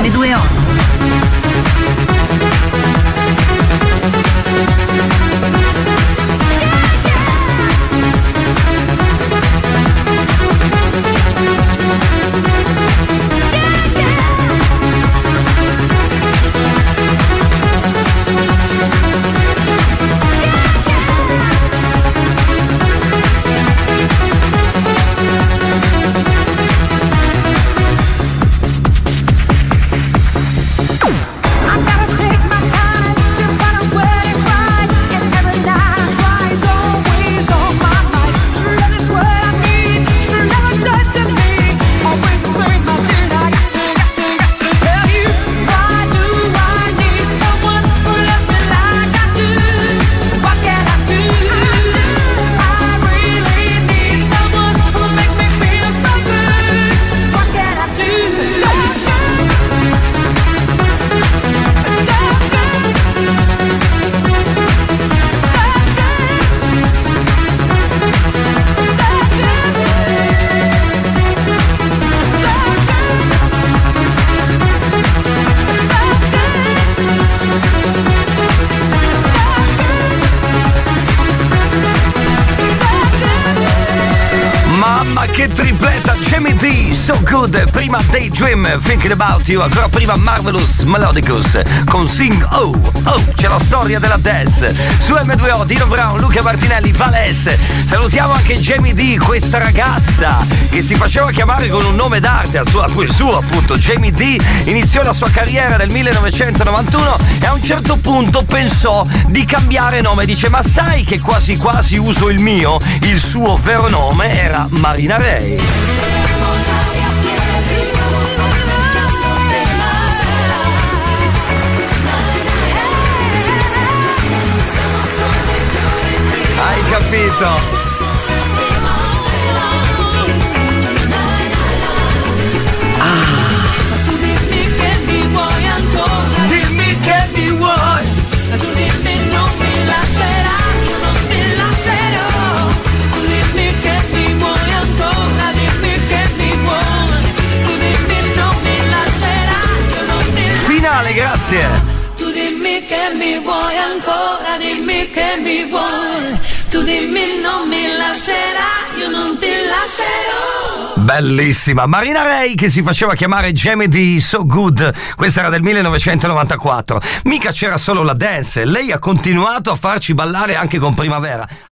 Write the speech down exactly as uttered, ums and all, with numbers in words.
emme due o. Che tripletta, Jamie D, So Good, prima Daydream, Thinking About You, ancora prima Marvelous Melodicus con Sing Oh, oh, c'è la storia della dance. Su emme due o, Dino Brown, Luca Martinelli, Valesse. Salutiamo anche Jamie D, questa ragazza che si faceva chiamare con un nome d'arte, il suo appunto, Jamie D, iniziò la sua carriera nel millenovecentonovantuno e a un certo punto pensò di cambiare nome, dice ma sai che quasi quasi uso il mio, il suo vero nome era Marina Ray. Hai capito? Grazie. Tu dimmi che mi vuoi ancora, dimmi che mi vuoi. Tu dimmi non mi lascerai, io non ti lascerò. Bellissima Marina Ray che si faceva chiamare Jamie D, So Good. Questa era del millenovecentonovantaquattro. Mica c'era solo la dance, lei ha continuato a farci ballare anche con Primavera.